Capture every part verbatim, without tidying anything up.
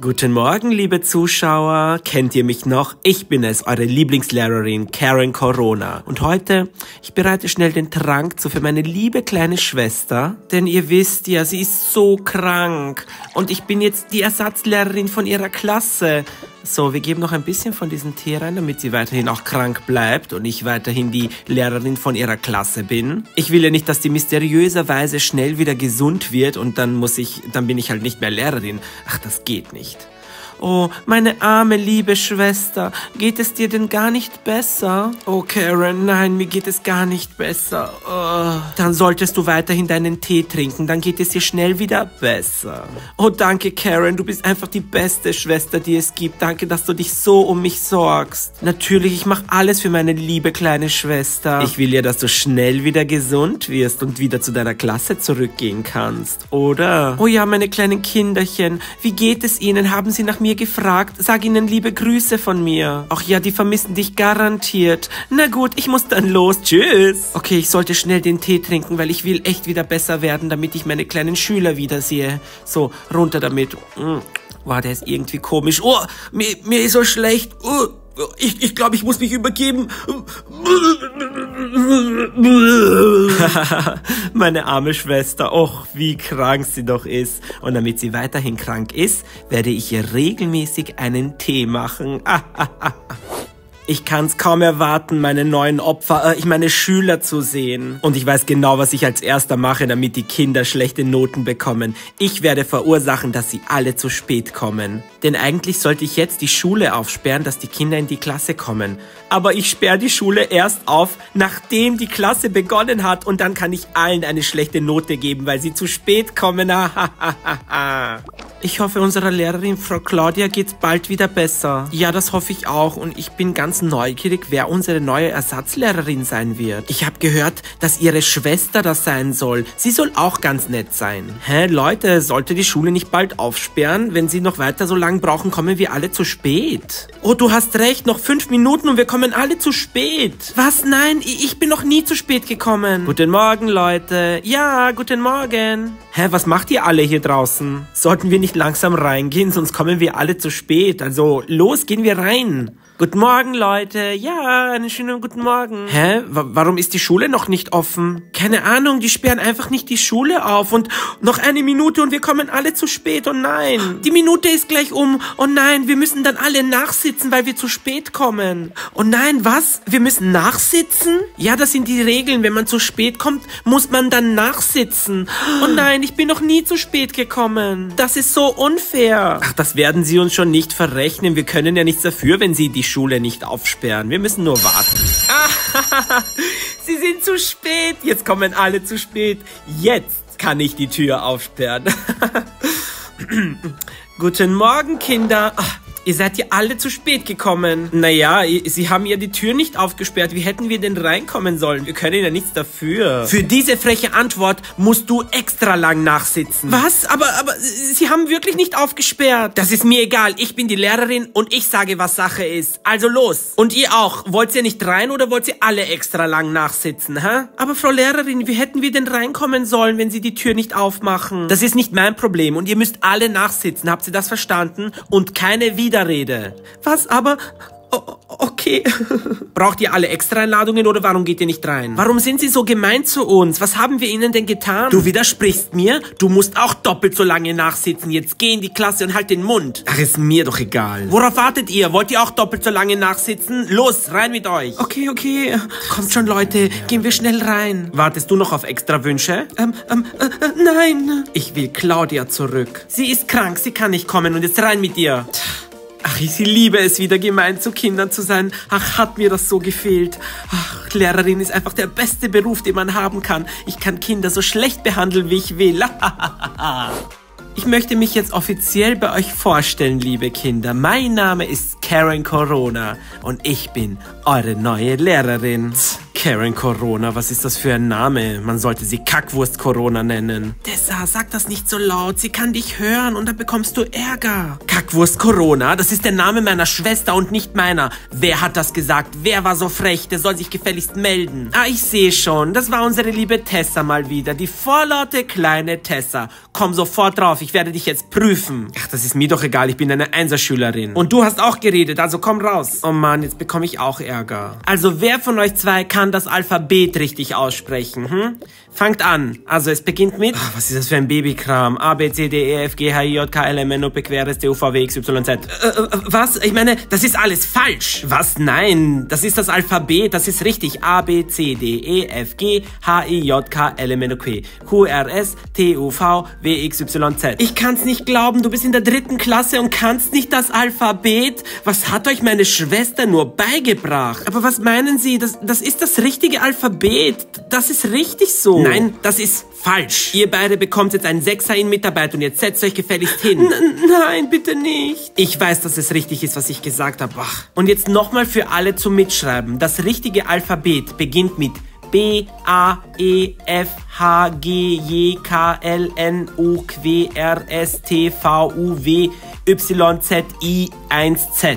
Guten Morgen, liebe Zuschauer. Kennt ihr mich noch? Ich bin es, eure Lieblingslehrerin Karen Corona. Und heute, ich bereite schnell den Trank zu für meine liebe kleine Schwester. Denn ihr wisst ja, sie ist so krank. Und ich bin jetzt die Ersatzlehrerin von ihrer Klasse. So, wir geben noch ein bisschen von diesem Tee rein, damit sie weiterhin auch krank bleibt und ich weiterhin die Lehrerin von ihrer Klasse bin. Ich will ja nicht, dass die mysteriöserweise schnell wieder gesund wird und dann muss ich, dann bin ich halt nicht mehr Lehrerin. Ach, das geht nicht. Oh, meine arme, liebe Schwester, geht es dir denn gar nicht besser? Oh, Karen, nein, mir geht es gar nicht besser. Oh. Dann solltest du weiterhin deinen Tee trinken, dann geht es dir schnell wieder besser. Oh, danke, Karen, du bist einfach die beste Schwester, die es gibt. Danke, dass du dich so um mich sorgst. Natürlich, ich mache alles für meine liebe kleine Schwester. Ich will ja, dass du schnell wieder gesund wirst und wieder zu deiner Klasse zurückgehen kannst, oder? Oh ja, meine kleinen Kinderchen, wie geht es ihnen? Haben sie nach mir gefragt? Sag ihnen liebe Grüße von mir. Ach ja, die vermissen dich garantiert. Na gut, ich muss dann los. Tschüss. Okay, ich sollte schnell den Tee trinken, weil ich will echt wieder besser werden, damit ich meine kleinen Schüler wiedersehe. So, runter damit. Wow, der ist irgendwie komisch. Oh, mir, mir ist so schlecht. Oh. Ich, ich glaube, ich muss mich übergeben. Meine arme Schwester, och, wie krank sie doch ist. Und damit sie weiterhin krank ist, werde ich ihr regelmäßig einen Tee machen. Ich kann's kaum erwarten, meine neuen Opfer, äh, ich meine Schüler zu sehen. Und ich weiß genau, was ich als erster mache, damit die Kinder schlechte Noten bekommen. Ich werde verursachen, dass sie alle zu spät kommen. Denn eigentlich sollte ich jetzt die Schule aufsperren, dass die Kinder in die Klasse kommen. Aber ich sperre die Schule erst auf, nachdem die Klasse begonnen hat. Und dann kann ich allen eine schlechte Note geben, weil sie zu spät kommen. Ich hoffe, unserer Lehrerin Frau Claudia geht's bald wieder besser. Ja, das hoffe ich auch. Und ich bin ganz neugierig, wer unsere neue Ersatzlehrerin sein wird. Ich habe gehört, dass ihre Schwester das sein soll. Sie soll auch ganz nett sein. Hä, Leute, sollte die Schule nicht bald aufsperren? Wenn sie noch weiter so lange brauchen, kommen wir alle zu spät. Oh, du hast recht, noch fünf Minuten und wir kommen alle zu spät. Was? Nein, ich bin noch nie zu spät gekommen. Guten Morgen, Leute. Ja, guten Morgen. Hä, was macht ihr alle hier draußen? Sollten wir nicht langsam reingehen, sonst kommen wir alle zu spät. Also, los, gehen wir rein. Guten Morgen, Leute. Ja, einen schönen guten Morgen. Hä? W- warum ist die Schule noch nicht offen? Keine Ahnung, die sperren einfach nicht die Schule auf. Und noch eine Minute und wir kommen alle zu spät. Oh nein. Die Minute ist gleich um. Oh nein, wir müssen dann alle nachsitzen, weil wir zu spät kommen. Oh nein, was? Wir müssen nachsitzen? Ja, das sind die Regeln. Wenn man zu spät kommt, muss man dann nachsitzen. Oh nein, ich bin noch nie zu spät gekommen. Das ist so unfair. Ach, das werden sie uns schon nicht verrechnen. Wir können ja nichts dafür, wenn sie die Schule nicht aufsperren. Wir müssen nur warten. Ah, sie sind zu spät. Jetzt kommen alle zu spät. Jetzt kann ich die Tür aufsperren. Guten Morgen, Kinder. Ach, ihr seid ja alle zu spät gekommen. Naja, sie haben ja die Tür nicht aufgesperrt. Wie hätten wir denn reinkommen sollen? Wir können ja nichts dafür. Für diese freche Antwort musst du extra lang nachsitzen. Was? Aber, aber, sie haben wirklich nicht aufgesperrt. Das ist mir egal. Ich bin die Lehrerin und ich sage, was Sache ist. Also los. Und ihr auch. Wollt ihr nicht rein oder wollt ihr alle extra lang nachsitzen, hä? Aber Frau Lehrerin, wie hätten wir denn reinkommen sollen, wenn sie die Tür nicht aufmachen? Das ist nicht mein Problem und ihr müsst alle nachsitzen. Habt ihr das verstanden? Und keine Widerrede. Was? Aber... Oh, okay. Braucht ihr alle Extra-Einladungen oder warum geht ihr nicht rein? Warum sind sie so gemein zu uns? Was haben wir ihnen denn getan? Du widersprichst mir? Du musst auch doppelt so lange nachsitzen. Jetzt geh in die Klasse und halt den Mund. Ach, ist mir doch egal. Worauf wartet ihr? Wollt ihr auch doppelt so lange nachsitzen? Los, rein mit euch. Okay, okay. Kommt schon, Leute. Gehen wir schnell rein. Wartest du noch auf Extra-Wünsche? Ähm, ähm, äh, äh, nein. Ich will Claudia zurück. Sie ist krank, sie kann nicht kommen und jetzt rein mit ihr. Ach, ich liebe es, wieder gemein zu Kindern zu sein. Ach, hat mir das so gefehlt. Ach, Lehrerin ist einfach der beste Beruf, den man haben kann. Ich kann Kinder so schlecht behandeln, wie ich will. Ich möchte mich jetzt offiziell bei euch vorstellen, liebe Kinder. Mein Name ist Karen Corona und ich bin eure neue Lehrerin. Karen Corona, was ist das für ein Name? Man sollte sie Kackwurst Corona nennen. Tessa, sag das nicht so laut, sie kann dich hören und dann bekommst du Ärger. Kackwurst Corona, das ist der Name meiner Schwester und nicht meiner. Wer hat das gesagt? Wer war so frech? Der soll sich gefälligst melden. Ah, ich sehe schon, das war unsere liebe Tessa mal wieder, die vorlaute kleine Tessa. Komm sofort drauf, ich werde dich jetzt prüfen. Ach, das ist mir doch egal, ich bin eine Einserschülerin. Und du hast auch geredet, also komm raus. Oh Mann, jetzt bekomme ich auch Ärger. Also wer von euch zwei kann das Alphabet richtig aussprechen, hm? Fangt an. Also es beginnt mit... Ach, was ist das für ein Babykram? A, B, C, D, E, F, G, H, I, J, K, L, M, N, O, P, Q, R, S, T, U, V, W, X, Y, Z. Äh, äh, was? Ich meine, das ist alles falsch. Was? Nein, das ist das Alphabet, das ist richtig. A, B, C, D, E, F, G, H, I, J, K, L, M, N, O, P, Q, R, S, T, U, V, W, X, Y, Z. Ich kann's nicht glauben, du bist in der dritten Klasse und kannst nicht das Alphabet? Was hat euch meine Schwester nur beigebracht? Aber was meinen Sie? Das, das ist das richtige Alphabet. Das ist richtig so. Nein, das ist falsch. Ihr beide bekommt jetzt einen Sechser in Mitarbeit und jetzt setzt euch gefälligst hin. N nein, bitte nicht. Ich weiß, dass es richtig ist, was ich gesagt habe. Ach. Und jetzt nochmal für alle zum Mitschreiben. Das richtige Alphabet beginnt mit B, A, E, F, H, G, J, K, L, N, O, Q, R, S, T, V, U, W, Y, Z, I, eins, Z.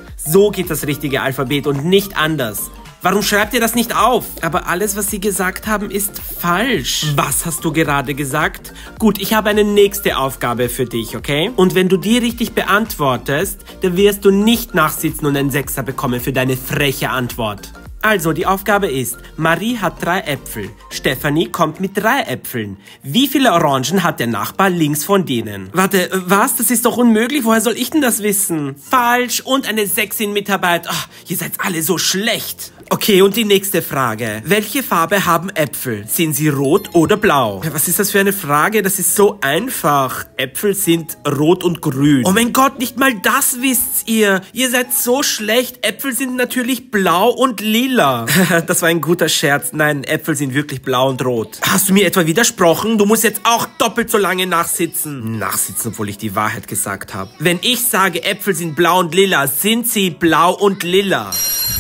So geht das richtige Alphabet und nicht anders. Warum schreibt ihr das nicht auf? Aber alles, was sie gesagt haben, ist falsch. Was hast du gerade gesagt? Gut, ich habe eine nächste Aufgabe für dich, okay? Und wenn du die richtig beantwortest, dann wirst du nicht nachsitzen und einen Sechser bekommen für deine freche Antwort. Also, die Aufgabe ist, Marie hat drei Äpfel. Stefanie kommt mit drei Äpfeln. Wie viele Orangen hat der Nachbar links von denen? Warte, was? Das ist doch unmöglich. Woher soll ich denn das wissen? Falsch. Und eine sechs in Mitarbeit. Ach, ihr seid alle so schlecht. Okay, und die nächste Frage. Welche Farbe haben Äpfel? Sind sie rot oder blau? Was ist das für eine Frage? Das ist so einfach. Äpfel sind rot und grün. Oh mein Gott, nicht mal das wisst ihr. Ihr seid so schlecht. Äpfel sind natürlich blau und lila. Das war ein guter Scherz. Nein, Äpfel sind wirklich blau und rot. Hast du mir etwa widersprochen? Du musst jetzt auch doppelt so lange nachsitzen. Nachsitzen, obwohl ich die Wahrheit gesagt habe. Wenn ich sage, Äpfel sind blau und lila, sind sie blau und lila.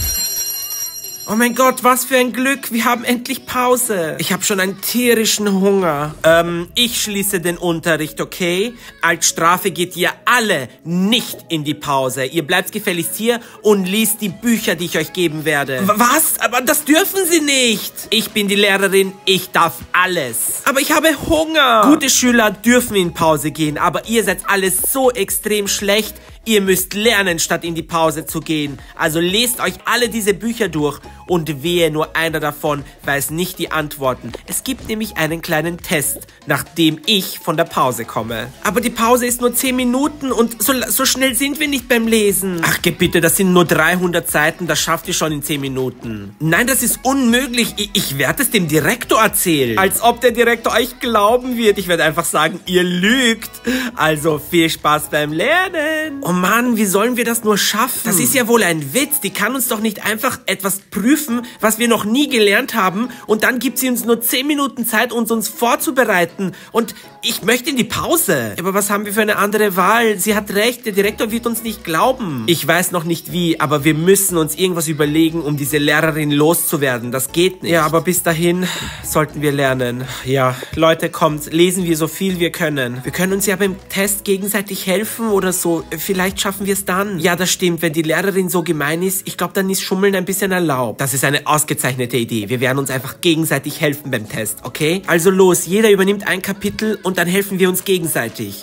Oh mein Gott, was für ein Glück. Wir haben endlich Pause. Ich habe schon einen tierischen Hunger. Ähm, ich schließe den Unterricht, okay? Als Strafe geht ihr alle nicht in die Pause. Ihr bleibt gefälligst hier und liest die Bücher, die ich euch geben werde. Was? Aber das dürfen Sie nicht. Ich bin die Lehrerin, ich darf alles. Aber ich habe Hunger. Gute Schüler dürfen in Pause gehen, aber ihr seid alles so extrem schlecht. Ihr müsst lernen, statt in die Pause zu gehen. Also lest euch alle diese Bücher durch und wehe, nur einer davon weiß nicht die Antworten. Es gibt nämlich einen kleinen Test, nachdem ich von der Pause komme. Aber die Pause ist nur zehn Minuten und so, so schnell sind wir nicht beim Lesen. Ach, geh bitte, das sind nur dreihundert Seiten, das schafft ihr schon in zehn Minuten. Nein, das ist unmöglich. Ich, ich werde es dem Direktor erzählen. Als ob der Direktor euch glauben wird. Ich werde einfach sagen, ihr lügt. Also viel Spaß beim Lernen. Oh Mann, wie sollen wir das nur schaffen? Das ist ja wohl ein Witz. Die kann uns doch nicht einfach etwas prüfen, was wir noch nie gelernt haben und dann gibt sie uns nur zehn Minuten Zeit, uns uns vorzubereiten. Und ich möchte in die Pause. Aber was haben wir für eine andere Wahl? Sie hat recht, der Direktor wird uns nicht glauben. Ich weiß noch nicht wie, aber wir müssen uns irgendwas überlegen, um diese Lehrerin loszuwerden. Das geht nicht. Ja, aber bis dahin sollten wir lernen. Ja, Leute, kommt, lesen wir so viel wir können. Wir können uns ja beim Test gegenseitig helfen oder so. Vielleicht schaffen wir es dann. Ja, das stimmt. Wenn die Lehrerin so gemein ist, ich glaube, dann ist Schummeln ein bisschen erlaubt. Das ist eine ausgezeichnete Idee. Wir werden uns einfach gegenseitig helfen beim Test, okay? Also los, jeder übernimmt ein Kapitel und dann helfen wir uns gegenseitig.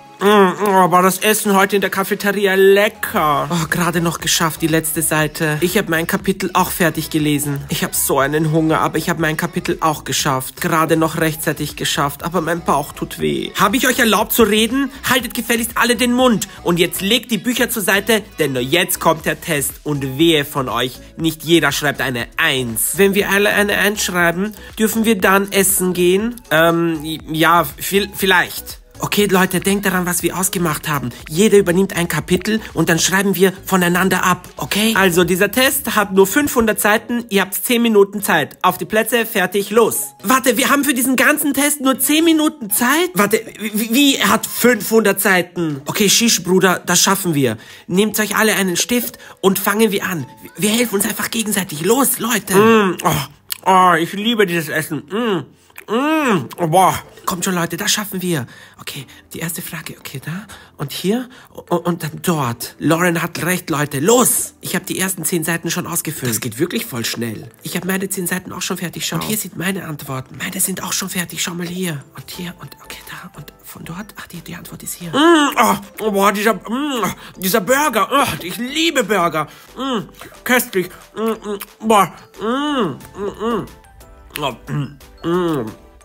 Mm, oh, war das Essen heute in der Cafeteria lecker. Oh, gerade noch geschafft, die letzte Seite. Ich habe mein Kapitel auch fertig gelesen. Ich habe so einen Hunger, aber ich habe mein Kapitel auch geschafft. Gerade noch rechtzeitig geschafft, aber mein Bauch tut weh. Habe ich euch erlaubt zu reden? Haltet gefälligst alle den Mund. Und jetzt legt die Bücher zur Seite, denn nur jetzt kommt der Test. Und wehe von euch, nicht jeder schreibt eine Eins. Wenn wir alle eine Eins schreiben, dürfen wir dann essen gehen? Ähm, ja, viel, vielleicht. Okay, Leute, denkt daran, was wir ausgemacht haben. Jeder übernimmt ein Kapitel und dann schreiben wir voneinander ab, okay? Also, dieser Test hat nur fünfhundert Seiten. Ihr habt zehn Minuten Zeit. Auf die Plätze, fertig, los. Warte, wir haben für diesen ganzen Test nur zehn Minuten Zeit? Warte, wie, wie er hat fünfhundert Seiten? Okay, Shish, Bruder, das schaffen wir. Nehmt euch alle einen Stift und fangen wir an. Wir helfen uns einfach gegenseitig. Los, Leute. Mm, oh, oh, ich liebe dieses Essen. Mm. Mmh, oh, boah. Kommt schon, Leute, das schaffen wir. Okay, die erste Frage. Okay, da und hier und, und dann dort. Lauren hat recht, Leute. Los! Ich habe die ersten zehn Seiten schon ausgefüllt. Das geht wirklich voll schnell. Ich habe meine zehn Seiten auch schon fertig. Schau. Und hier sind meine Antworten. Meine sind auch schon fertig. Schau mal hier. Und hier und okay, da und von dort. Ach, die, die Antwort ist hier. Mmh, oh, oh, boah, dieser, mmh, dieser Burger. Oh, ich liebe Burger. Mmh, köstlich. Mmh, mmh, boah. Mmh, mmh, mmh. Oh, mm, mm.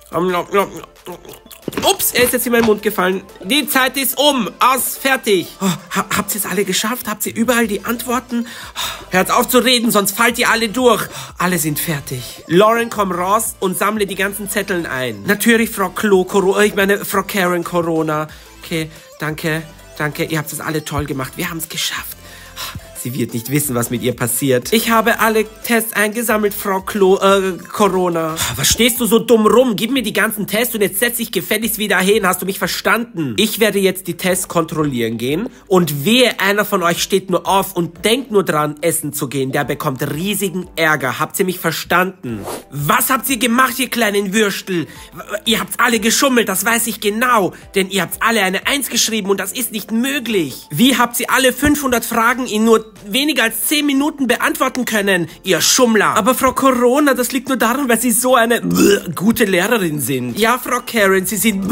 Ups, er ist jetzt in meinen Mund gefallen. Die Zeit ist um. Aus, fertig. Oh, ha, habt ihr es alle geschafft? Habt ihr überall die Antworten? Oh, hört auf zu reden, sonst fallt ihr alle durch. Oh, alle sind fertig. Lauren, komm raus und sammle die ganzen Zetteln ein. Natürlich, Frau Klo, Corona, ich meine, Frau Karen Corona. Okay, danke, danke. Ihr habt es alle toll gemacht. Wir haben es geschafft. Oh, sie wird nicht wissen, was mit ihr passiert. Ich habe alle Tests eingesammelt, Frau Klo, äh, Corona. Was stehst du so dumm rum? Gib mir die ganzen Tests und jetzt setz dich gefälligst wieder hin. Hast du mich verstanden? Ich werde jetzt die Tests kontrollieren gehen. Und wehe, einer von euch steht nur auf und denkt nur dran, essen zu gehen. Der bekommt riesigen Ärger. Habt ihr mich verstanden? Was habt ihr gemacht, ihr kleinen Würstel? Ihr habt's alle geschummelt, das weiß ich genau. Denn ihr habt alle eine Eins geschrieben und das ist nicht möglich. Wie habt ihr alle fünfhundert Fragen in nur weniger als zehn Minuten beantworten können, ihr Schummler? Aber Frau Corona, das liegt nur daran, weil Sie so eine gute Lehrerin sind. Ja, Frau Karen, Sie sind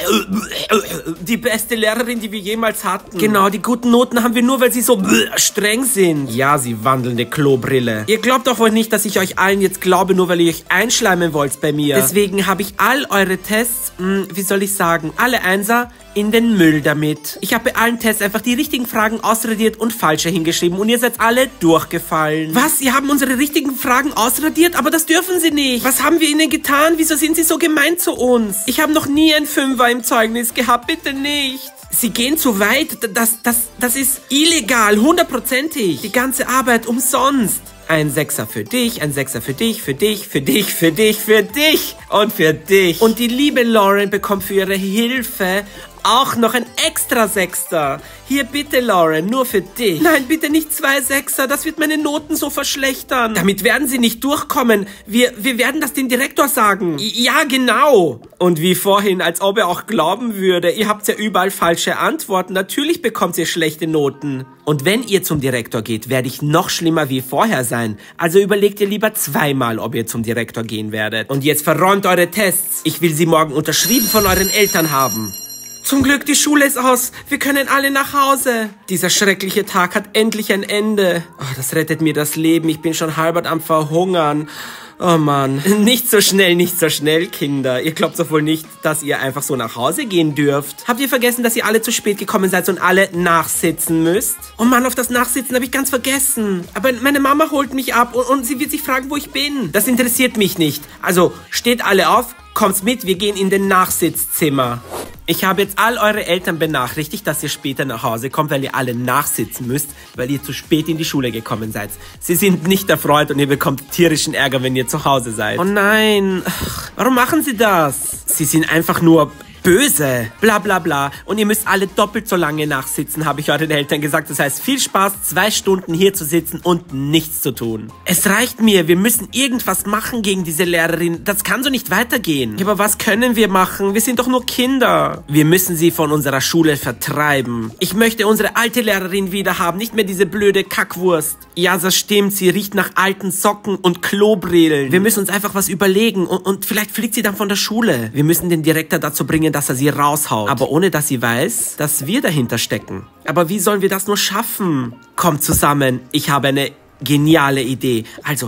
die beste Lehrerin, die wir jemals hatten. Genau, die guten Noten haben wir nur, weil Sie so streng sind. Ja, Sie wandelnde Klobrille. Ihr glaubt doch wohl nicht, dass ich euch allen jetzt glaube, nur weil ihr euch einschleimen wollt bei mir. Deswegen habe ich all eure Tests, mh, wie soll ich sagen, alle Einser in den Müll damit. Ich habe bei allen Tests einfach die richtigen Fragen ausradiert und falsche hingeschrieben und ihr seid alle durchgefallen. Was? Sie haben unsere richtigen Fragen ausradiert? Aber das dürfen Sie nicht. Was haben wir Ihnen getan? Wieso sind Sie so gemein zu uns? Ich habe noch nie ein Fünfer im Zeugnis gehabt. Bitte nicht. Sie gehen zu weit. Das, das, das ist illegal. Hundertprozentig. Die ganze Arbeit umsonst. Ein Sechser für dich, ein Sechser für dich, für dich, für dich, für dich, für dich und für dich. Und die liebe Lauren bekommt für ihre Hilfe auch noch ein extra Sechster. Hier bitte, Lauren, nur für dich. Nein, bitte nicht zwei Sechser, das wird meine Noten so verschlechtern. Damit werden Sie nicht durchkommen. Wir, wir werden das dem Direktor sagen. Ja, genau. Und wie vorhin, als ob er auch glauben würde, ihr habt ja überall falsche Antworten. Natürlich bekommt ihr schlechte Noten. Und wenn ihr zum Direktor geht, werde ich noch schlimmer wie vorher sein. Also überlegt ihr lieber zweimal, ob ihr zum Direktor gehen werdet. Und jetzt verräumt eure Tests. Ich will sie morgen unterschrieben von euren Eltern haben. Zum Glück, die Schule ist aus. Wir können alle nach Hause. Dieser schreckliche Tag hat endlich ein Ende. Oh, das rettet mir das Leben. Ich bin schon halb am Verhungern. Oh Mann. Nicht so schnell, nicht so schnell, Kinder. Ihr glaubt doch wohl nicht, dass ihr einfach so nach Hause gehen dürft. Habt ihr vergessen, dass ihr alle zu spät gekommen seid und alle nachsitzen müsst? Oh Mann, auf das Nachsitzen habe ich ganz vergessen. Aber meine Mama holt mich ab und, und sie wird sich fragen, wo ich bin. Das interessiert mich nicht. Also, steht alle auf, kommt mit, wir gehen in den Nachsitzzimmer. Ich habe jetzt all eure Eltern benachrichtigt, dass ihr später nach Hause kommt, weil ihr alle nachsitzen müsst, weil ihr zu spät in die Schule gekommen seid. Sie sind nicht erfreut und ihr bekommt tierischen Ärger, wenn ihr zu Hause seid. Oh nein, ach, warum machen sie das? Sie sind einfach nur böse. Bla bla bla. Und ihr müsst alle doppelt so lange nachsitzen, habe ich euren Eltern gesagt. Das heißt, viel Spaß, zwei Stunden hier zu sitzen und nichts zu tun. Es reicht mir. Wir müssen irgendwas machen gegen diese Lehrerin. Das kann so nicht weitergehen. Ja, aber was können wir machen? Wir sind doch nur Kinder. Wir müssen sie von unserer Schule vertreiben. Ich möchte unsere alte Lehrerin wieder haben, nicht mehr diese blöde Kackwurst. Ja, das stimmt. Sie riecht nach alten Socken und Klobrillen. Wir müssen uns einfach was überlegen und, und vielleicht fliegt sie dann von der Schule. Wir müssen den Direktor dazu bringen, dass er sie raushaut. Aber ohne, dass sie weiß, dass wir dahinter stecken. Aber wie sollen wir das nur schaffen? Kommt zusammen, ich habe eine geniale Idee. Also,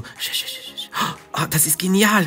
oh, das ist genial.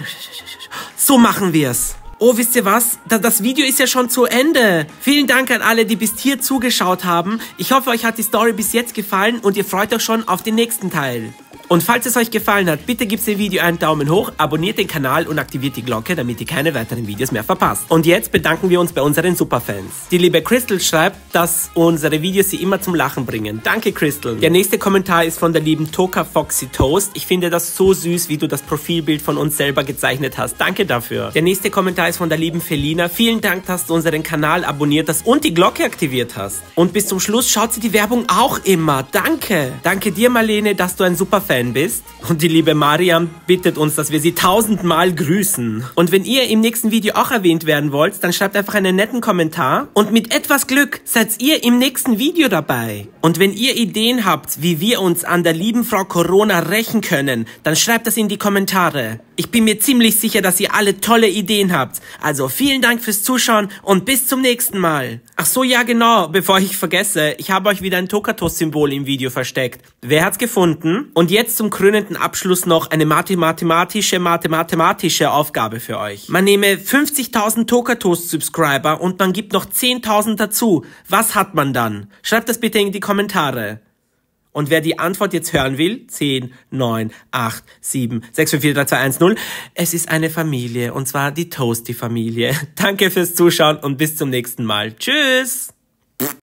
So machen wir es. Oh, wisst ihr was? Das Video ist ja schon zu Ende. Vielen Dank an alle, die bis hier zugeschaut haben. Ich hoffe, euch hat die Story bis jetzt gefallen und ihr freut euch schon auf den nächsten Teil. Und falls es euch gefallen hat, bitte gebt dem Video einen Daumen hoch, abonniert den Kanal und aktiviert die Glocke, damit ihr keine weiteren Videos mehr verpasst. Und jetzt bedanken wir uns bei unseren Superfans. Die liebe Crystal schreibt, dass unsere Videos sie immer zum Lachen bringen. Danke, Crystal. Der nächste Kommentar ist von der lieben Toka Foxy Toast. Ich finde das so süß, wie du das Profilbild von uns selber gezeichnet hast. Danke dafür. Der nächste Kommentar ist von der lieben Felina. Vielen Dank, dass du unseren Kanal abonniert hast und die Glocke aktiviert hast. Und bis zum Schluss schaut sie die Werbung auch immer. Danke. Danke dir, Marlene, dass du ein Superfan bist. Und die liebe Mariam bittet uns, dass wir sie tausendmal grüßen. Und wenn ihr im nächsten Video auch erwähnt werden wollt, dann schreibt einfach einen netten Kommentar. Und mit etwas Glück seid ihr im nächsten Video dabei. Und wenn ihr Ideen habt, wie wir uns an der lieben Frau Corona rächen können, dann schreibt das in die Kommentare. Ich bin mir ziemlich sicher, dass ihr alle tolle Ideen habt. Also vielen Dank fürs Zuschauen und bis zum nächsten Mal. Ach so, ja genau, bevor ich vergesse, ich habe euch wieder ein Tokatos-Symbol im Video versteckt. Wer hat's gefunden? Und jetzt zum krönenden Abschluss noch eine mathematische, mathematische Aufgabe für euch. Man nehme fünfzigtausend Tokatos-Subscriber und man gibt noch zehntausend dazu. Was hat man dann? Schreibt das bitte in die Kommentare. Und wer die Antwort jetzt hören will, zehn, neun, acht, sieben, sechs, fünf, vier, drei, zwei, eins, null. Es ist eine Familie, und zwar die Toasty-Familie. Danke fürs Zuschauen und bis zum nächsten Mal. Tschüss!